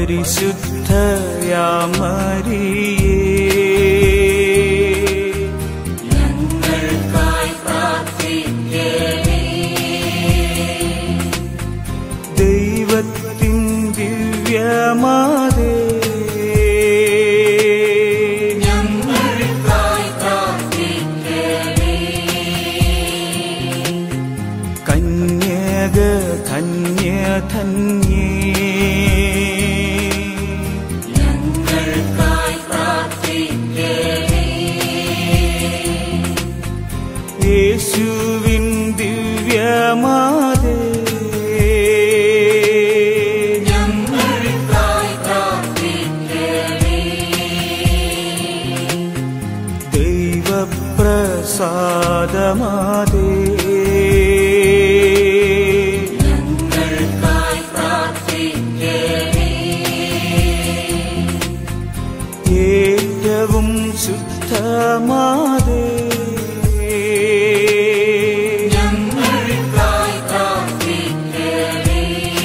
പരിശുദ്ധയാമരിയേ ഞങ്ങൾക്കായി പ്രാർത്ഥിക്കണേ. ദൈവത്തിൻ ദിവ്യമാതേ ഞങ്ങൾക്കായി പ്രാർത്ഥിക്കണേ. കന്യക ധന്യ ധന്യേ ഞങ്ങൾക്കായി പ്രാർത്ഥിക്കണേ. യേശുവിൻ ദിവ്യമാതേ ഞങ്ങൾക്കായി പ്രാർത്ഥിക്കണേ. ദൈവപ്രസാദമാതേ ഞങ്ങൾക്കായി പ്രാർത്ഥിക്കണേ. ഏറ്റവും ശുദ്ധമാതേ ഞങ്ങൾക്കായി പ്രാർത്ഥിക്കണേ.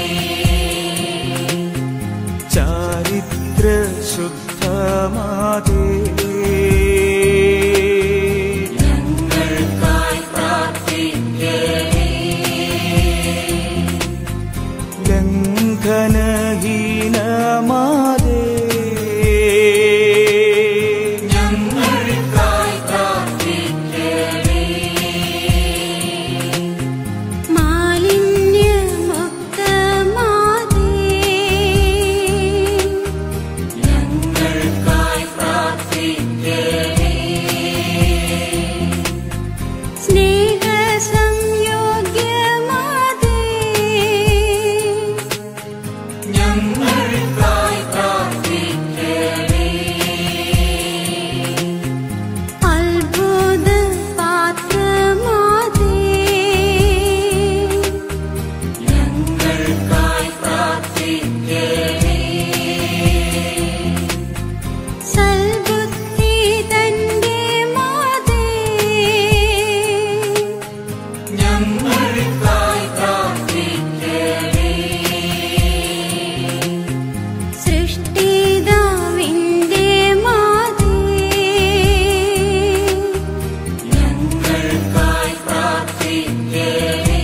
ചാരിത്ര ശുദ്ധമാതേ ഞങ്ങൾക്കായി പ്രാർത്ഥിക്കണേ. ലംഘനഹീനമാതേ ഞങ്ങൾക്കായി പ്രാർത്ഥിക്കണേ. മാലിന്യമുക്തമാതേ ഞങ്ങൾക്കായി പ്രാർത്ഥിക്കണേ. സ്നേഹസംയോഗ്യമാതേ ഞങ്ങൾക്കായി പ്രാർത്ഥിക്കണേ. അത്ഭുതപാത്രമാതേ ഞങ്ങൾക്കായി പ്രാർത്ഥിക്കണേ. സൽബുദ്ധി തന്റെ മാതേ ഞങ്ങൾക്കായി പ്രാർത്ഥിക്കണേ. സൃഷ്ടിതാവിന്റെ മാതേ ഞങ്ങൾക്കായി പ്രാർത്ഥിക്കണേ.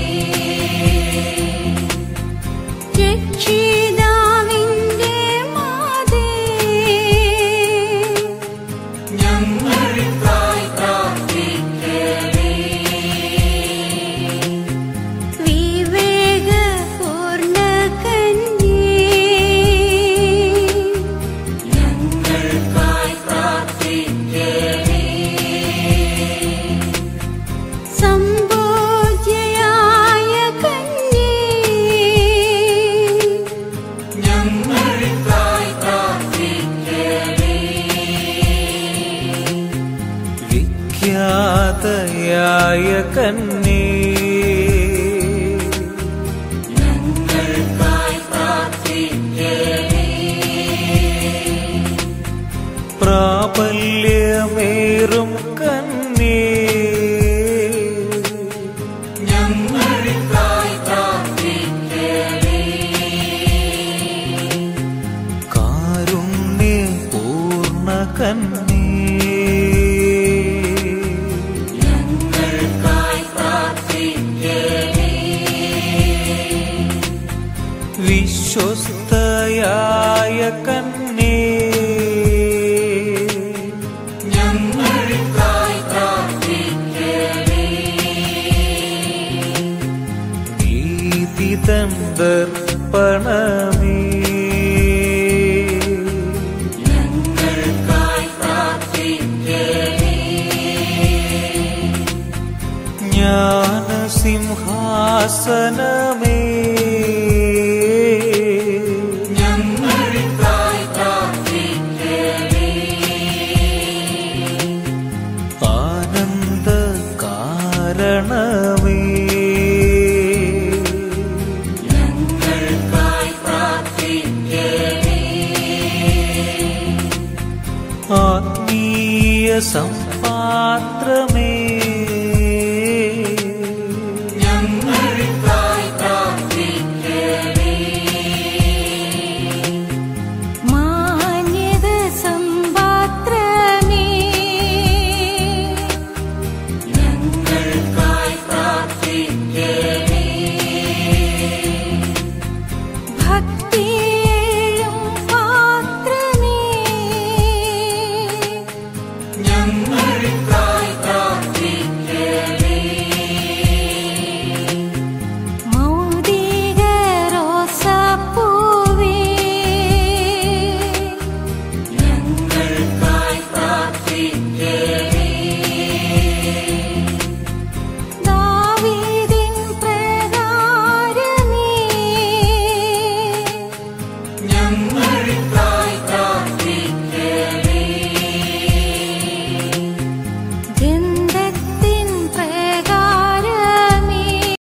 രക്ഷിതാവിന്റെ മാതേ ഞങ്ങൾക്കായി പ്രാർത്ഥിക്കണേ. വിവേകപൂർണ്ണ കന്യേ ഞങ്ങൾക്കായി പ്രാർത്ഥിക്കണേ. സംഭോജ്യയായ കന്യേ ഞങ്ങൾക്കായി പ്രാർത്ഥിക്കണേ. വിഖ്യാതയായ കന്യേ ഞങ്ങൾക്കായി പ്രാർത്ഥിക്കണേ. പ്രാബല്യമേറും കന്യേ ഞങ്ങൾക്കായി പ്രാർത്ഥിക്കണേ. കാരുണ്യപൂർണ്ണ കന്യേ ഞങ്ങൾക്കായി പ്രാർത്ഥിക്കണേ. വിശ്വസ്തയായ കന്യേ ഞങ്ങൾക്കായി പ്രാർത്ഥിക്കണേ. നീതിതൻ ദർപ്പണമേ ഞങ്ങൾക്കായി പ്രാർത്ഥിക്കണേ. ജ്ഞാനസിംഹാസനമേ ഞങ്ങൾക്കായി പ്രാർത്ഥിക്കണേ. ആനന്ദ കാരണമേ ഞങ്ങൾക്കായി പ്രാർത്ഥിക്കണേ. ആത്മീയ സംപാത്രമേ